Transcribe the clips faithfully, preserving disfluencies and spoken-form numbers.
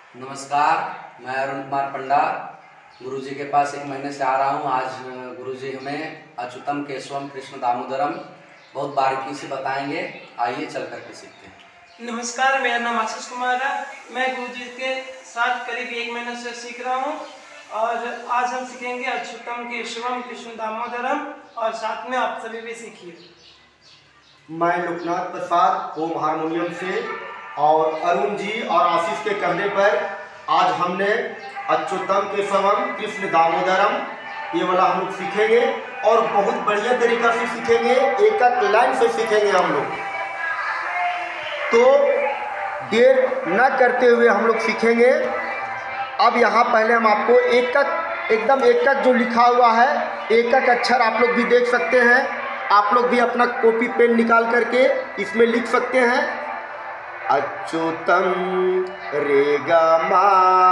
नमस्कार, मैं अरुण कुमार पंडा गुरुजी के पास एक महीने से आ रहा हूँ। आज गुरुजी हमें अच्युतम केशवम कृष्ण दामोदरम बहुत बारीकी से बताएंगे। आइए चल करके सीखते हैं। नमस्कार, मेरा नाम आशीष कुमार है। मैं गुरुजी के साथ करीब एक महीने से सीख रहा हूँ और आज हम सीखेंगे अच्युतम केशवम कृष्ण दामोदरम और साथ में आप सभी भी सीखिए। मैं लोकनाथ प्रसाद होम हारमोनियम से और अरुण जी और आशीष के कहने पर आज हमने अच्युतम केशवम कृष्ण दामोदरम ये वाला हम लोग सीखेंगे और बहुत बढ़िया तरीका से सीखेंगे, एक एक लाइन से सीखेंगे हम लोग। तो देर न करते हुए हम लोग सीखेंगे। अब यहाँ पहले हम आपको एक एक एकदम एक एक जो लिखा हुआ है एक एक अक्षर आप लोग भी देख सकते हैं। आप लोग भी अपना कॉपी पेन निकाल करके इसमें लिख सकते हैं। अच्युतम रे गा मा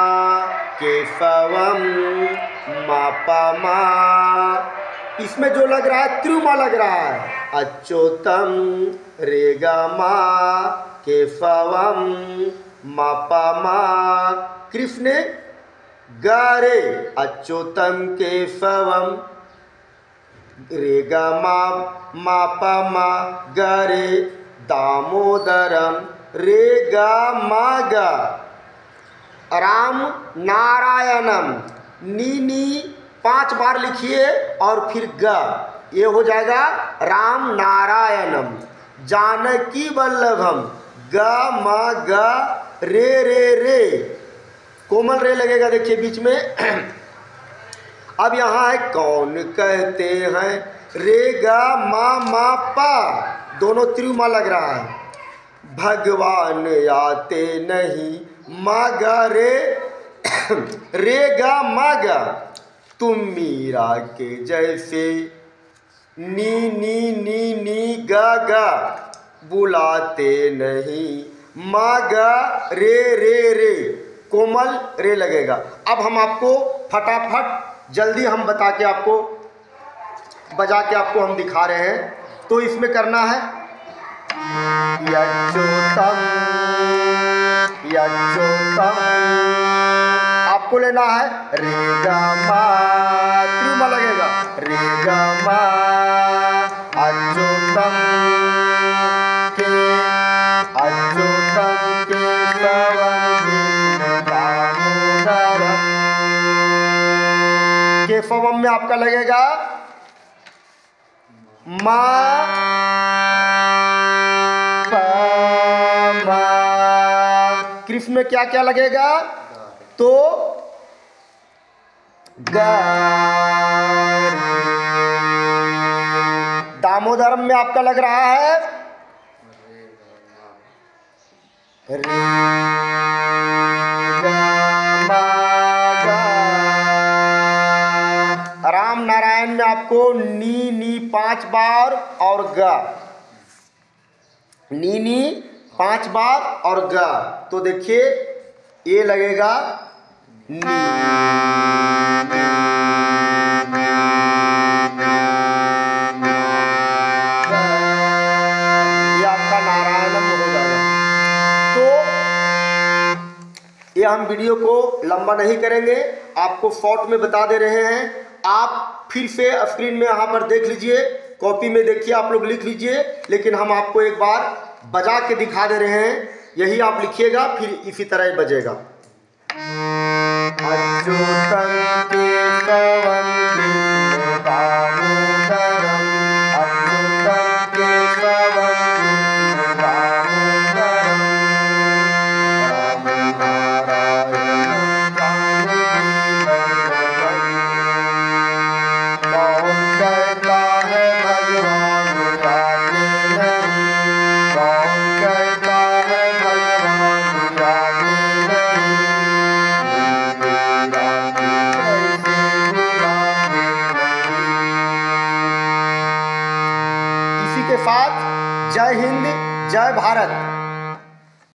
केशवम मा पा मा, इसमें जो लग रहा है त्रिमा लग रहा है। अच्युतम रे गा मा केशवम मा पा मा, कृष्ण गा रे अच्युतम केशवम रे गा मा मा पा मा गा रे दामोदरम रे गा मा गा, राम नारायणम नी नी पांच बार लिखिए और फिर ग, ये हो जाएगा राम नारायणम। जानकी वल्लभम ग म ग रे रे रे, कोमल रे लगेगा देखिए बीच में। अब यहाँ है कौन कहते हैं रे गा मा मा पा, दोनों त्रिमा लग रहा है। भगवान आते नहीं मा गा रे रे गा मा गा, तुम मीरा के जैसे नी नी नी नी गा गा, बुलाते नहीं मा गा रे रे रे, कोमल रे लगेगा। अब हम आपको फटाफट जल्दी हम बता के आपको बजा के आपको हम दिखा रहे हैं। तो इसमें करना है अच्युतम अच्युतम, आपको लेना है रे गा मा, त्रिमा लगेगा रे गा मा, अच्युतम के अच्युतम केशवम दामोदरम, केशवम में आपका लगेगा मा पा मा, कृष्ण में क्या क्या लगेगा तो गा, दामोदरम में आपका लग रहा है रे गा मा गा, राम नारायण में आपको नी नी पांच बार और गा, नी नी पांच बार और गा। तो देखिए ये लगेगा नी, ये आपका नारायणम हो जाएगा। तो ये हम वीडियो को लंबा नहीं करेंगे, आपको शॉर्ट में बता दे रहे हैं। आप फिर से स्क्रीन में यहाँ पर देख लीजिए, कॉपी में देखिए, आप लोग लिख लीजिए, लेकिन हम आपको एक बार बजा के दिखा दे रहे हैं। यही आप लिखिएगा, फिर इसी तरह ही बजेगा। अच्युतम केशवम कृष्ण दामोदरम, अच्युतम केशवम कृष्ण दामोदरम, राम नारायण जानकी वल्लभम, कौन कहता है भगवान आते नहीं, कौन कहता है भगवान आते नहीं, इसी के साथ जय हिंद जय भारत।